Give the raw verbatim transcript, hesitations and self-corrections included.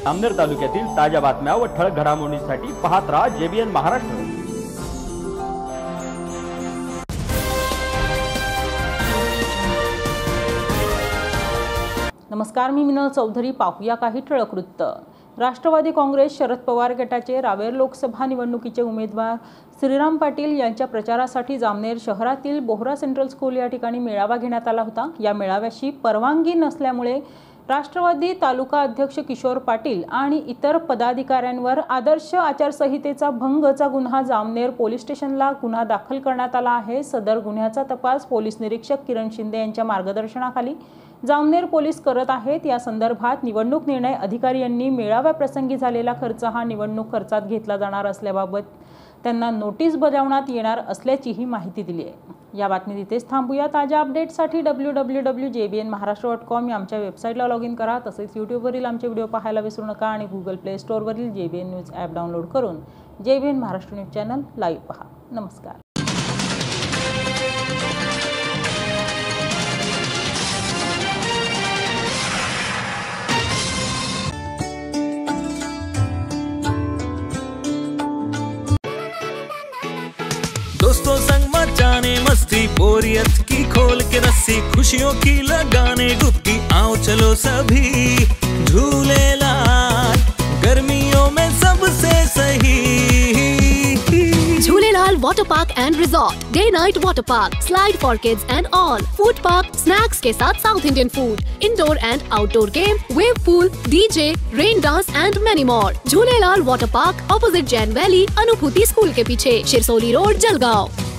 जामनेर तालुक्यातील ताज्या बातम्या व ठळक घडामोडींसाठी पाहत राहा जेबीएन महाराष्ट्र। नमस्कार, मी मिनल चौधरी। पाहूया काही ठळक वृत्त। राष्ट्रवादी काँग्रेस शरद पवार गटाचे रावेर लोकसभा निवडणुकीचे उमेदवार श्रीराम पाटील यांच्या प्रचारासाठी जामनेर शहरातील बोहरा सेंट्रल स्कूल या ठिकाणी मेळावा घेण्यात आला होता। या मेळाव्याशी परवानगी नसल्यामुळे राष्ट्रवादी तालुका अध्यक्ष किशोर पाटील आणि इतर पदाधिकाऱ्यांवर आदर्श आचारसंहितेचा भंगचा गुन्हा जामनेर पोलीस स्टेशनला गुन्हा दाखल करण्यात आला आहे। सदर गुन्ह्याचा तपास पोलीस निरीक्षक किरण शिंदे यांच्या मार्गदर्शनाखाली जामनेर पोलीस करत आहेत। या संदर्भात निवडणूक निर्णय अधिकारी यांनी मेळाव्या प्रसंगी झालेला खर्च हा निवडणूक खर्चात घेतला जाणार असल्याबाबत त्यांना नोटीस बजावण्यात येणार असल्याचीही माहिती दिली आहे। या बातमीत इथेच थांबूया। ताज्या अपडेट्ससाठी W W W dot J B N Maharashtra dot com या आमच्या वेबसाईटला लॉग इन करा। तसेच यूट्यूबवरील आमचे व्हिडिओ पाहायला विसरू नका आणि गुगल प्ले स्टोअरवरील J B N news app download करून J B N Maharashtra news channel live पहा। नमस्कार। दोस्तों संग मचाने मस्ती, बोरियत की खोल के रस्सी, खुशियों की लगाने डुबकी, आओ चलो सभी झूलेलाल गर्मियों में सबसे सही। Jhulelal water park and resort, day night water park, slide for kids and all, food park, snacks के साथ south Indian food, indoor and outdoor game, wave pool, DJ, rain dance and many more. Jhulelal water park, opposite Jain valley, Anubhuti school के पीछे, Shirsoli road, Jalgaon.